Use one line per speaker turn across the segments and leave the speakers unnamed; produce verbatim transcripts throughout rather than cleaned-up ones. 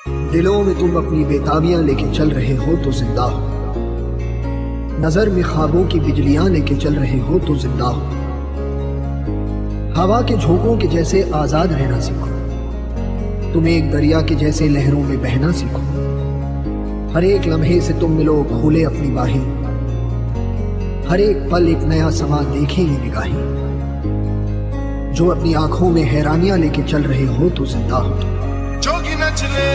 दिलों में तुम अपनी बेताबियां लेके चल रहे हो तो जिंदा हो, नजर में ख्वाबों की बिजलियां लेके चल रहे हो तो जिंदा हो। हवा के झोंकों के जैसे आजाद रहना सीखो, तुम एक दरिया के जैसे लहरों में बहना सीखो। हर एक लम्हे से तुम मिलो खोले अपनी बाहें, हर एक पल एक नया समा देखे ये निगाहें। जो अपनी आंखों में हैरानियां लेके चल रहे हो तो जिंदा हो।
जोगी न चले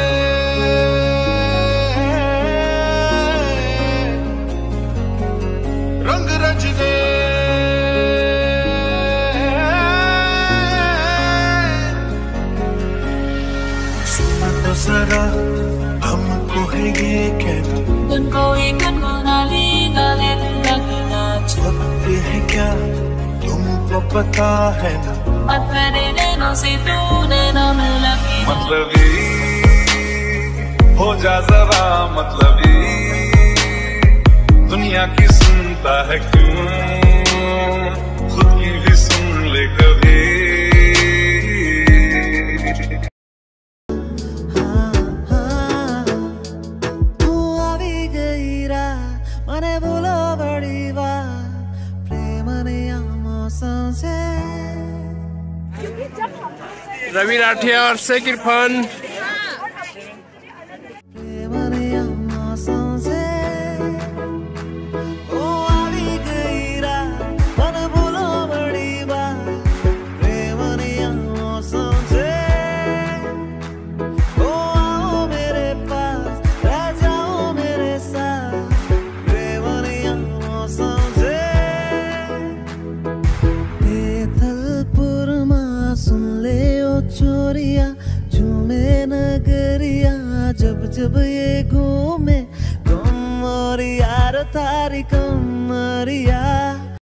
रंग रच दे, सुन तो जरा हमको है ये कहना, तुमको ही गुनगुनाली गाले लगना चाहते हैं क्या, तुमको पता है ना। से तूने ना मिला मतलबी हो जा जरा, मतलबी दुनिया की सुनता है क्यों, खुद की भी सुन ले कभी। मने बोलो बड़ी बात प्रेम ने मौसम से।
रवि राठिया और शेख इरफान।
चोरिया झूमे नगरिया जब जब ये घूमे तुम और यार तारी कमरिया।